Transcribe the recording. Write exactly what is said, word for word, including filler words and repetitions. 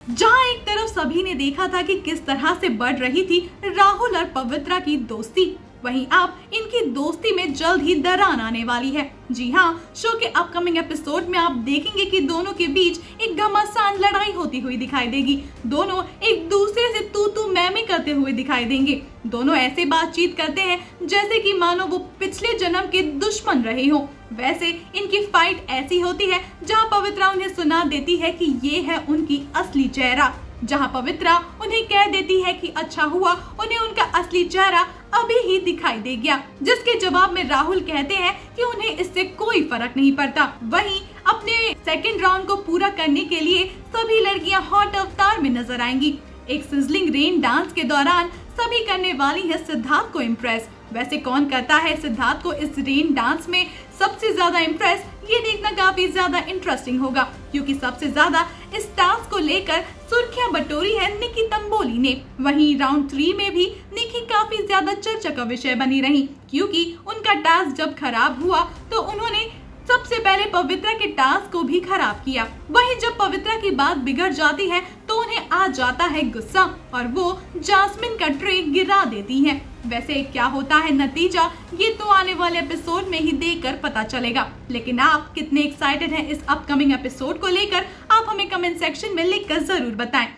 जहां एक तरफ सभी ने देखा था कि किस तरह से बढ़ रही थी राहुल और पवित्रा की दोस्ती, वहीं अब इनकी दोस्ती में जल्द ही दरार आने वाली है। जी हाँ, शो के अपकमिंग एपिसोड में आप देखेंगे कि दोनों के बीच एक घमासान लड़ाई होती हुई दिखाई देगी। दोनों एक दूसरे से तू तू मैं मैं करते हुए दिखाई देंगे। दोनों ऐसे बातचीत करते हैं जैसे कि मानो वो पिछले जन्म के दुश्मन रहे हो। वैसे इनकी फाइट ऐसी होती है जहाँ पवित्रा उन्हें सुना देती है कि ये है उनकी असली चेहरा, जहाँ पवित्रा उन्हें कह देती है कि अच्छा हुआ उन्हें उनका असली चेहरा अभी ही दिखाई दे गया, जिसके जवाब में राहुल कहते हैं कि उन्हें इससे कोई फर्क नहीं पड़ता। वहीं अपने सेकंड राउंड को पूरा करने के लिए सभी लड़कियां हॉट अवतार में नजर आएंगी। एक सिजलिंग रेन डांस के दौरान सभी करने वाली है सिद्धार्थ को इम्प्रेस। वैसे कौन करता है सिद्धार्थ को इस रेन डांस में सबसे ज्यादा इम्प्रेस, ये देखना काफी ज्यादा इंटरेस्टिंग होगा, क्योंकि सबसे ज्यादा इस टास्क को लेकर सुर्खियां बटोरी है निकी तंबोली ने। वहीं राउंड थ्री में भी निकी काफी ज्यादा चर्चा का विषय बनी रही, क्योंकि उनका टास्क जब खराब हुआ तो उन्होंने सबसे पहले पवित्रा के टास्क को भी खराब किया। वहीं जब पवित्रा की बात बिगड़ जाती है तो उन्हें आ जाता है गुस्सा और वो जास्मिन का ट्रे गिरा देती हैं। वैसे क्या होता है नतीजा, ये तो आने वाले एपिसोड में ही देखकर पता चलेगा। लेकिन आप कितने एक्साइटेड हैं इस अपकमिंग एपिसोड को लेकर, आप हमें कमेंट सेक्शन में लिखकर जरूर बताएं।